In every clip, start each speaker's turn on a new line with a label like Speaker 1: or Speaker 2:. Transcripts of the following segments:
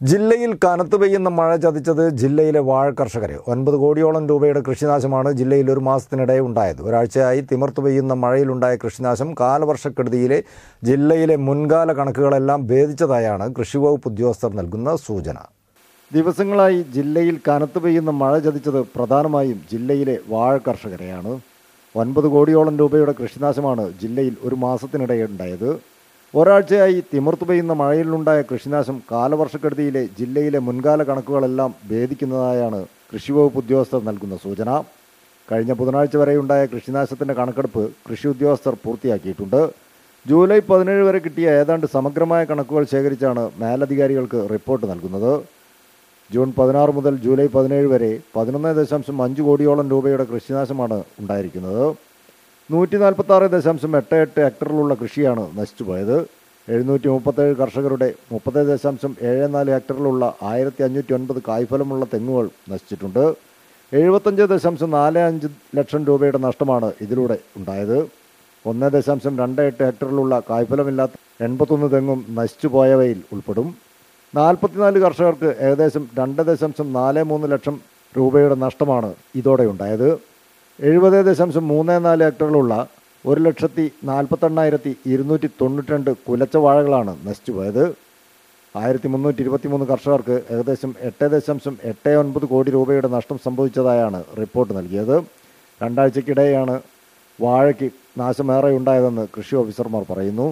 Speaker 1: ജില്ലയിൽ കനത്തു പെയ്യുന്ന മഴ ചതിച്ചത് ജില്ലയിലെ വാഴ കർഷകരെ. 9 കോടിയോളം രൂപയുടെ കൃഷിനാശമാണ് ജില്ലയിൽ ഒരു മാസത്തിനിടെ ഉണ്ടായത്. ഒരാഴ്ചയായി തിമിർത്തു പെയ്യുന്ന മഴയിലുണ്ടായ കൃഷിനാശം കാലവർഷക്കെടുതിയിലെ ജില്ലയിലെ മുൻകാല കണക്കുകളെല്ലാം ഭേദിച്ചതായാണ് കൃഷിവകുപ്പ് ഉദ്യോഗസ്ഥർ നൽകുന്ന സൂചന. ദിവസങ്ങളായി ജില്ലയിൽ കനത്തു പെയ്യുന്ന മഴ ചതിച്ചത് പ്രധാനമായും ജില്ലയിലെ വാഴ കർഷകരെയാണ്. 9 കോടിയോളം രൂപയുടെ കൃഷിനാശമാണ് ജില്ലയിൽ ഒരു മാസത്തിനിടെ ഉണ്ടായത്. ഒരാഴ്ചയായി തിമിർത്തു പെയ്യുന്ന മഴയിലുണ്ടായ കൃഷിനാശം കാലവർഷക്കെടുതിയിലെ ജില്ലയിലെ മുൻകാല കണക്കുകളെല്ലാം ഭേദിക്കുന്നതായാണ് കൃഷിവകുപ്പ് ഉദ്യോഗസ്ഥർ നൽകുന്ന സൂചന. കഴിഞ്ഞ ബുധനാഴ്ച വരെയുണ്ടായ കൃഷിനാശത്തിൻ്റെ കണക്കെടുപ്പ് കൃഷി ഉദ്യോഗസ്ഥർ പൂർത്തിയാക്കിയിട്ടുണ്ട്. ജൂലൈ 17 വരെ കിട്ടിയ ഏതാണ്ട് സമഗ്രമായ കണക്കുകൾ ശേഖരിച്ചാണ് മേലധികാരികൾക്ക് റിപ്പോർട്ട് നൽകുന്നത്. ജൂൺ 16 മുതൽ ജൂലൈ 17 വരെ 11.5 കോടിയോളം രൂപയുടെ കൃഷിനാശമാണ് ഉണ്ടായിരിക്കുന്നത്. 146.88 ഹെക്ടറിലുള്ള കൃഷിയാണ് നശിച്ചുപോയത്. 737 കർഷകരുടെ 30.74 ഹെക്ടറിലുള്ള 1509 കായ്ഫലമുള്ള തെങ്ങുകൾ നശിച്ചിട്ടുണ്ട്. 75.45 ലക്ഷം രൂപയുടെ നഷ്ടമാണ് ഇതിലൂടെ ഉണ്ടായത്. 1.28 ഹെക്ടറിലുള്ള കായ്ഫലമില്ലാത്ത 81 തെങ്ങും നശിച്ചുപോയവയിൽ ഉൾപ്പെടും. 44 കർഷകർക്ക് ഏകദേശം 2.43 ലക്ഷം രൂപയുടെ നഷ്ടമാണ് ഇതോടെ ഉണ്ടായത്. 70.34 ഹെക്ടറിലുള്ള 1,48,292 കുലച്ച വാഴകളാണ് നശിച്ചുപോയത്. 1323 കർഷകർക്ക് ഏകദേശം 8.89 കോടി രൂപയുടെ നഷ്ടം സംഭവിച്ചതായാണ് റിപ്പോർട്ട് നൽകിയത്. രണ്ടാഴ്ചക്കിടെയാണ് വാഴയ്ക്ക് നാശമേറെ ഉണ്ടായതെന്ന് കൃഷി ഓഫീസർമാർ പറയുന്നു.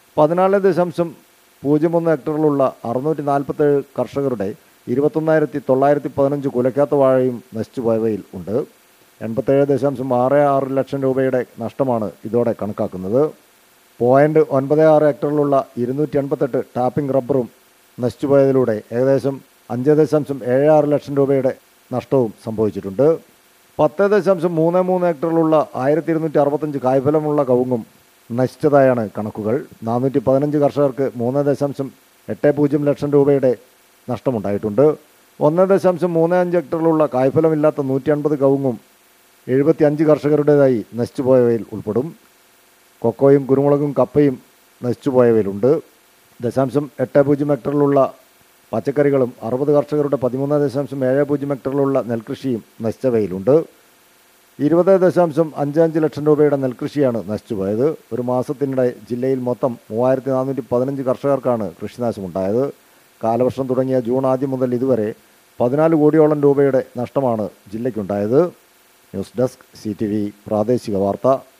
Speaker 1: 14.01 ഹെക്ടറിലുള്ള 647 കർഷകരുടെ 21,915 കുലയ്ക്കാത്ത വാഴയും നശിച്ചുപോയവയിൽ ഉണ്ട്. 87.66 ലക്ഷം രൂപയുടെ നഷ്ടമാണ് ഇതോടെ കണക്കാക്കുന്നത്. 0.96 ഹെക്ടറിലുള്ള 288 ടാപ്പിംഗ് റബ്ബറും നശിച്ചുപോയതിലൂടെ ഏകദേശം 5.76 ലക്ഷം രൂപയുടെ നഷ്ടവും സംഭവിച്ചിട്ടുണ്ട്. 10.33 ഹെക്ടറിലുള്ള 1265 കായ്ഫലമുള്ള കവുങ്ങും നശിച്ചതായാണ് കണക്കുകൾ. 415 കർഷകർക്ക് 3.80 ലക്ഷം രൂപയുടെ നഷ്ടമുണ്ടായിട്ടുണ്ട്. 1.35 ഹെക്ടറിലുള്ള കായ്ഫലമില്ലാത്ത 150 കവുങ്ങും 75 കർഷകരുടേതായി നശിച്ചുപോയവയിൽ ഉൾപ്പെടും. കൊക്കോയും കുരുമുളകും കപ്പയും നശിച്ചുപോയവയിലുണ്ട്. 0.80 ഹെക്ടറിലുള്ള പച്ചക്കറികളും 60 കർഷകരുടെ 13.70 ഹെക്ടറിലുള്ള നെൽകൃഷിയും നശിച്ചവയിലുണ്ട്. 20.55 ലക്ഷം രൂപയുടെ നെൽകൃഷിയാണ് നശിച്ചുപോയത്. ഒരു മാസത്തിനിടെ ജില്ലയിൽ മൊത്തം 3415 കർഷകർക്കാണ് കൃഷിനാശമുണ്ടായത്. കാലവർഷം തുടങ്ങിയ ജൂൺ ആദ്യം മുതൽ ഇതുവരെ 14 കോടിയോളം രൂപയുടെ നഷ്ടമാണ് ജില്ലയ്ക്കുണ്ടായത്. ന്യൂസ് ഡെസ്ക് CTV പ്രാദേശിക വാർത്ത.